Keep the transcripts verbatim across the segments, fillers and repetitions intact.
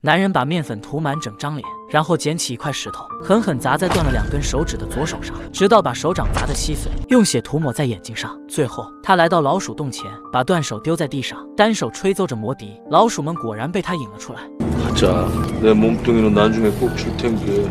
男人把面粉涂满整张脸，然后捡起一块石头，狠狠砸在断了两根手指的左手上，直到把手掌砸得稀碎，用血涂抹在眼睛上。最后，他来到老鼠洞前，把断手丢在地上，单手吹奏着魔笛。老鼠们果然被他引了出来。 가자, 내 몸뚱이로 나중에 꼭 줄 텐게.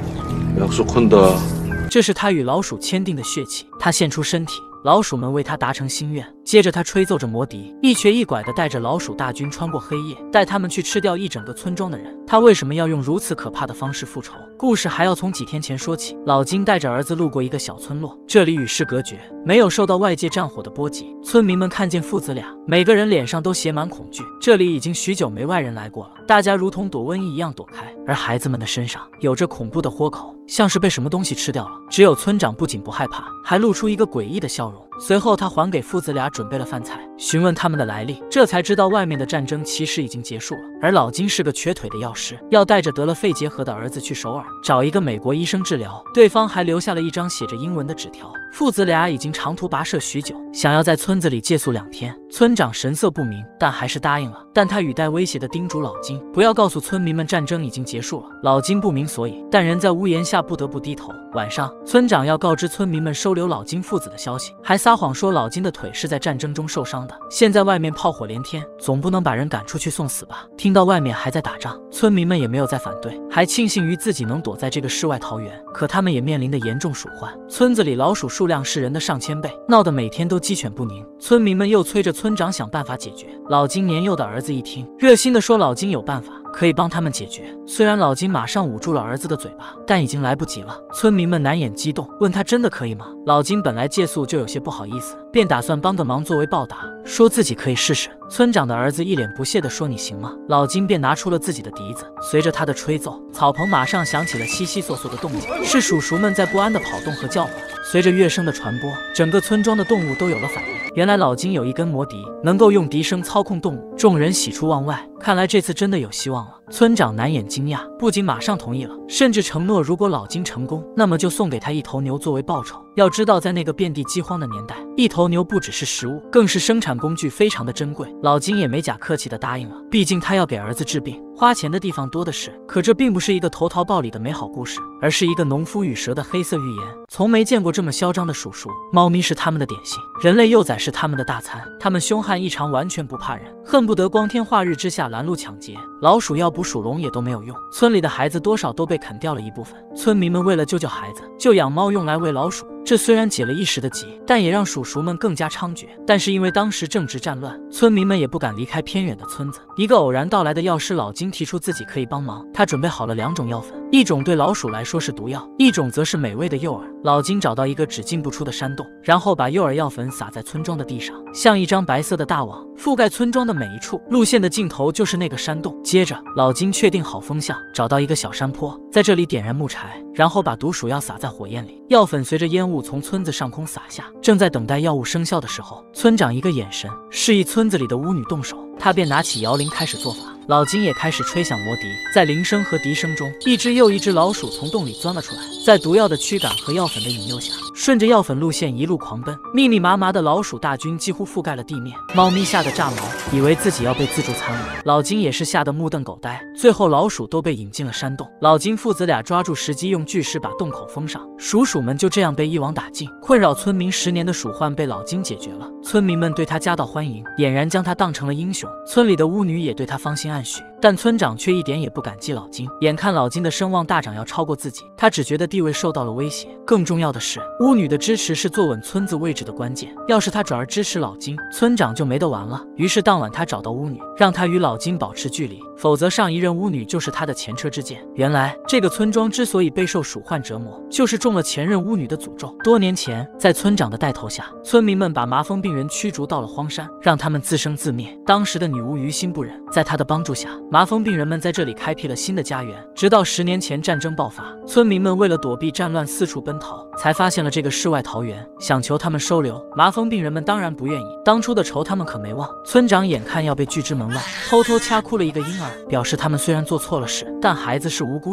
약속한다. 这是他与老鼠签订的血契，他献出身体，老鼠们为他达成心愿。接着他吹奏着魔笛，一瘸一拐地带着老鼠大军穿过黑夜，带他们去吃掉一整个村庄的人。他为什么要用如此可怕的方式复仇？故事还要从几天前说起。老金带着儿子路过一个小村落，这里与世隔绝，没有受到外界战火的波及。村民们看见父子俩，每个人脸上都写满恐惧。这里已经许久没外人来过了，大家如同躲瘟疫一样躲开，而孩子们的身上有着恐怖的豁口，像是被什么东西吃掉了。只有村长不仅不害怕，还露出一个诡异的笑容。随后他还给父子俩准备了饭菜，询问他们的来历，这才知道外面的战争其实已经结束了。而老金是个瘸腿的药师，要带着得了肺结核的儿子去首尔找一个美国医生治疗，对方还留下了一张写着英文的纸条。父子俩已经长途跋涉许久，想要在村子里借宿两天。村长神色不明，但还是答应了。但他语带威胁地叮嘱老金不要告诉村民们战争已经结束了。老金不明所以，但人在屋檐下不得不低头。晚上，村长要告知村民们收留老金父子的消息，还撒谎说老金的腿是在战争中受伤的，现在外面炮火连天，总不能把人赶出去送死吧。听到外面还在打仗，村民们也没有再反对，还庆幸于自己能躲在这个世外桃源。可他们也面临的严重鼠患，村子里老鼠数量是人的上千倍，闹得每天都鸡犬不宁。村民们又催着村长想办法解决。老金年幼的儿子一听，热心地说老金有办法可以帮他们解决。虽然老金马上捂住了儿子的嘴巴，但已经来不及了。村民们难掩激动，问他真的可以吗？老金本来借宿就有些不好意思，便打算帮个忙作为报答，说自己可以试试。村长的儿子一脸不屑地说你行吗？老金便拿出了自己的笛子，随着他的吹奏，草棚马上响起了悉悉窣窣的动静，是鼠鼠们在不安地跑动和叫唤。随着乐声的传播，整个村庄的动物都有了反应。原来老金有一根魔笛，能够用笛声操控动物。众人喜出望外，看来这次真的有希望了。村长难掩惊讶，不仅马上同意了，甚至承诺如果老金成功，那么就送给他一头牛作为报酬。要知道，在那个遍地饥荒的年代，一头牛不只是食物，更是生产工具，非常的珍贵。老金也没假客气的答应了，毕竟他要给儿子治病，花钱的地方多的是。可这并不是一个投桃报李的美好故事，而是一个农夫与蛇的黑色寓言。从没见过这么嚣张的鼠鼠，猫咪是他们的点心，人类幼崽是他们的大餐。他们凶悍异常，完全不怕人，恨不得光天化日之下拦路抢劫。老鼠要捕鼠笼也都没有用，村里的孩子多少都被啃掉了一部分。村民们为了救救孩子，就养猫用来喂老鼠。这虽然解了一时的急，但也让鼠鼠们更加猖獗。但是因为当时正值战乱，村民们也不敢离开偏远的村子。一个偶然到来的药师老金提出自己可以帮忙，他准备好了两种药粉，一种对老鼠来说是毒药，一种则是美味的诱饵。老金找到一个只进不出的山洞，然后把诱饵药粉撒在村庄的地上，像一张白色的大网，覆盖村庄的每一处。路线的尽头就是那个山洞。接着老金确定好风向，找到一个小山坡，在这里点燃木柴，然后把毒鼠药撒在火焰里，药粉随着烟雾从村子上空洒下。正在等待药物生效的时候，村长一个眼神示意村子里的巫女动手，他便拿起摇铃开始做法。老金也开始吹响魔笛，在铃声和笛声中，一只又一只老鼠从洞里钻了出来。在毒药的驱赶和药粉的引诱下，顺着药粉路线一路狂奔，密密麻麻的老鼠大军几乎覆盖了地面。猫咪吓得炸毛，以为自己要被自助餐了。老金也是吓得目瞪口呆。最后老鼠都被引进了山洞。老金父子俩抓住时机，用巨石把洞口封上。鼠鼠们就这样被一网打尽。困扰村民十年的鼠患被老金解决了，村民们对他夹道欢迎，俨然将他当成了英雄。村里的巫女也对他芳心暗许，但村长却一点也不感激老金。眼看老金的声望大涨，要超过自己，他只觉得地位受到了威胁。更重要的是，巫女的支持是坐稳村子位置的关键。要是他转而支持老金，村长就没得玩了。于是当晚他找到巫女，让他与老金保持距离，否则上一任巫女就是他的前车之鉴。原来这个村庄之所以备受鼠患折磨，就是中了前任巫女的诅咒。多年前，在村长的带头下，村民们把麻风病人驱逐到了荒山，让他们自生自灭。当时的女巫于心不忍，在她的帮助下，麻风病人们在这里开辟了新的家园。直到十年前战争爆发，村民们为了躲避战乱四处奔逃，才发现了这个世外桃源，想求他们收留。麻风病人们当然不愿意，当初的仇他们可没忘。村长眼看要被拒之门外，偷偷掐哭了一个婴儿，表示他们虽然做错了事，但孩子是无辜的呀，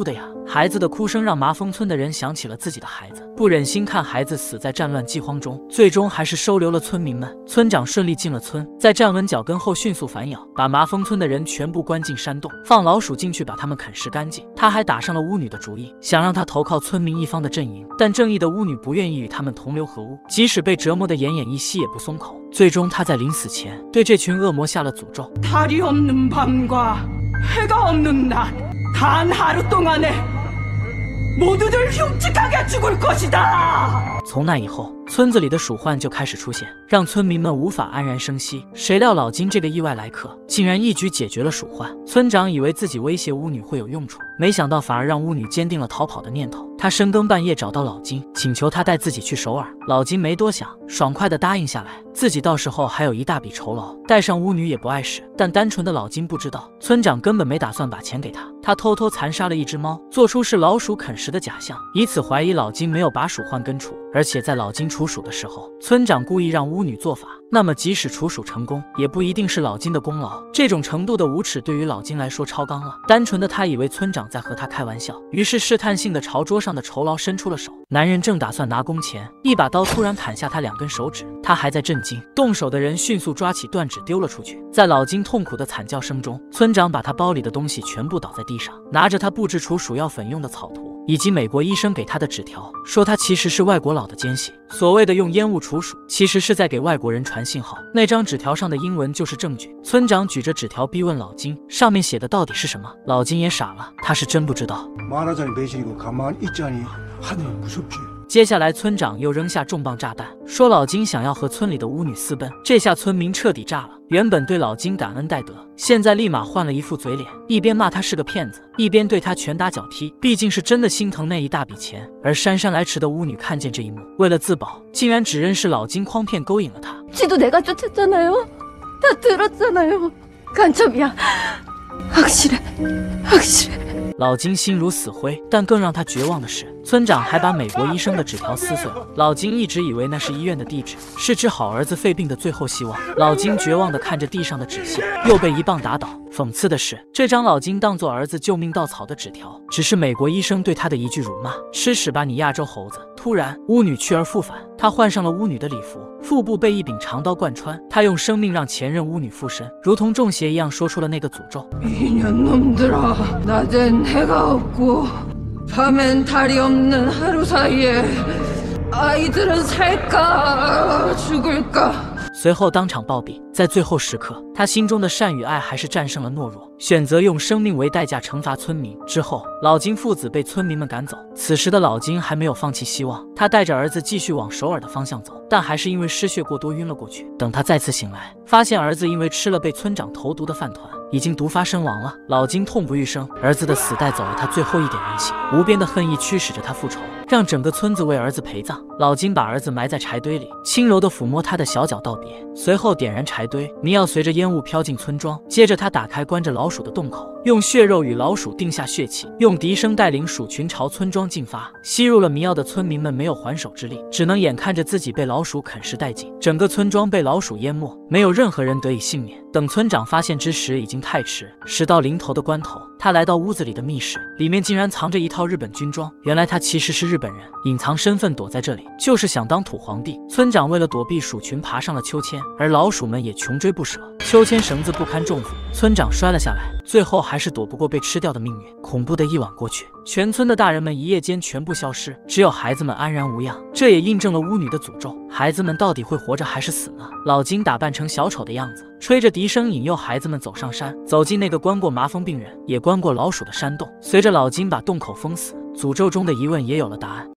孩子的哭声让麻风村的人想起了自己的孩子，不忍心看孩子死在战乱饥荒中，最终还是收留了村民们。村长顺利进了村，在站稳脚跟后迅速反咬，把麻风村的人全部关进山洞，放老鼠进去把他们啃食干净。他还打上了巫女的主意，想让她投靠村民一方的阵营，但正义的巫女不愿意与他们同流合污，即使被折磨得奄奄一息也不松口。最终他在临死前对这群恶魔下了诅咒。 달이 없는 밤과 해가 없는 낮, 단 하루 동안에 모두들 흉측하게 죽을 것이다. 从那以后，村子里的鼠患就开始出现，让村民们无法安然生息。谁料老金这个意外来客，竟然一举解决了鼠患。村长以为自己威胁巫女会有用处，没想到反而让巫女坚定了逃跑的念头。他深更半夜找到老金，请求他带自己去首尔。老金没多想，爽快地答应下来。自己到时候还有一大笔酬劳，带上巫女也不碍事。但单纯的老金不知道，村长根本没打算把钱给他。他偷偷残杀了一只猫，做出是老鼠啃食的假象，以此怀疑老金没有把鼠患根除。而且在老金除鼠的时候，村长故意让巫女做法，那么即使除鼠成功，也不一定是老金的功劳。这种程度的无耻对于老金来说超纲了。单纯的他以为村长在和他开玩笑，于是试探性的朝桌上的酬劳伸出了手。男人正打算拿工钱，一把刀突然砍下他两根手指，他还在震惊，动手的人迅速抓起断指丢了出去。在老金痛苦的惨叫声中，村长把他包里的东西全部倒在地上，拿着他布置除鼠药粉用的草图，以及美国医生给他的纸条，说他其实是外国佬的奸细。所谓的用烟雾除鼠，其实是在给外国人传信号。那张纸条上的英文就是证据。村长举着纸条逼问老金，上面写的到底是什么？老金也傻了，他是真不知道。接下来，村长又扔下重磅炸弹，说老金想要和村里的巫女私奔。这下村民彻底炸了，原本对老金感恩戴德，现在立马换了一副嘴脸，一边骂他是个骗子，一边对他拳打脚踢。毕竟是真的心疼那一大笔钱。而姗姗来迟的巫女看见这一幕，为了自保，竟然指认是老金诓骗勾引了她。 지도 내가 쫓았잖아요. 다 들었잖아요. 간첩이야. 확실해. 확실해. 老金心如死灰，但更让他绝望的是，村长还把美国医生的纸条撕碎了。老金一直以为那是医院的地址，是治好儿子肺病的最后希望。老金绝望地看着地上的纸屑，又被一棒打倒。讽刺的是，这张老金当做儿子救命稻草的纸条，只是美国医生对他的一句辱骂：“吃屎吧，你亚洲猴子！”突然，巫女去而复返，她换上了巫女的礼服，腹部被一柄长刀贯穿。她用生命让前任巫女附身，如同中邪一样说出了那个诅咒。 이년놈들아, 낮엔 해가 없고 밤엔 달이 없는 하루 사이에 아이들은 살까 죽을까. 随后当场暴毙。在最后时刻，他心中的善与爱还是战胜了懦弱，选择用生命为代价惩罚村民。之后，老金父子被村民们赶走。此时的老金还没有放弃希望，他带着儿子继续往首尔的方向走，但还是因为失血过多晕了过去。等他再次醒来，发现儿子因为吃了被村长投毒的饭团，已经毒发身亡了。老金痛不欲生，儿子的死带走了他最后一点人性，无边的恨意驱使着他复仇，让整个村子为儿子陪葬。老金把儿子埋在柴堆里，轻柔地抚摸他的小脚道别，随后点燃柴堆，迷药随着烟雾飘进村庄。接着他打开关着老鼠的洞口，用血肉与老鼠定下血契，用笛声带领鼠群朝村庄进发。吸入了迷药的村民们没有还手之力，只能眼看着自己被老鼠啃食殆尽，整个村庄被老鼠淹没，没有任何人得以幸免。等村长发现之时，已经太迟。事到临头的关头，他来到屋子里的密室，里面竟然藏着一套日本军装。原来他其实是日本人，隐藏身份躲在这里，就是想当土皇帝。村长为了躲避鼠群，爬上了秋千，而老鼠们也穷追不舍。秋千绳子不堪重负，村长摔了下来，最后还是躲不过被吃掉的命运。恐怖的一晚过去，全村的大人们一夜间全部消失，只有孩子们安然无恙。这也印证了巫女的诅咒，孩子们到底会活着还是死呢？老金打扮成小丑的样子，吹着笛声引诱孩子们走上山，走进那个关过麻风病人也关过老鼠的山洞。随着老金把洞口封死，诅咒中的疑问也有了答案。